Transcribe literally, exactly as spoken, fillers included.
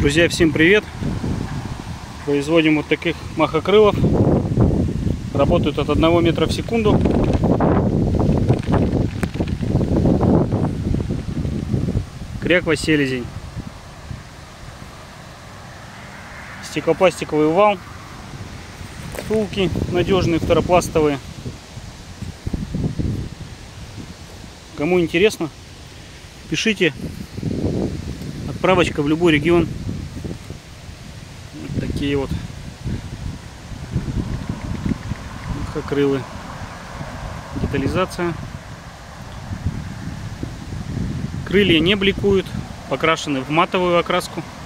Друзья, всем привет! Производим вот таких махокрылов. Работают от одного метра в секунду. Кряква, селезень. Стеклопластиковый вал. Втулки надежные, второпластовые. Кому интересно, пишите. Отправочка в любой регион. Вот такие вот махокрылы. Детализация. Крылья не бликуют, покрашены в матовую окраску.